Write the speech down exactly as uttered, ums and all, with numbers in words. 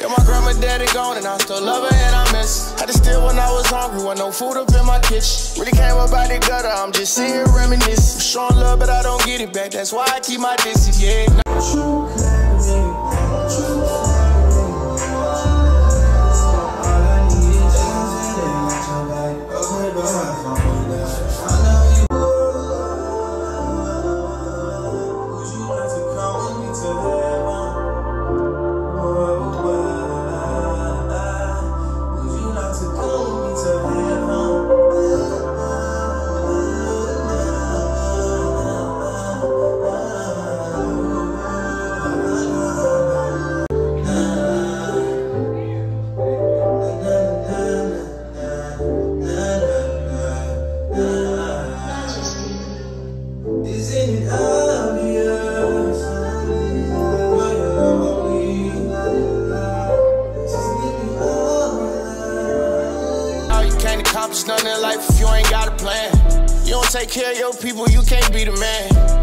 Yeah, my grandma daddy gone and I still love her and I miss her. Had to steal when I was hungry, with no food up in my kitchen. Really came up out the gutter, I'm just sitting here reminiscing. I'm showing love, but I don't get it back, that's why I keep my distance, yeah. Accomplish nothing in life if you ain't got a plan. You don't take care of your people, you can't be the man.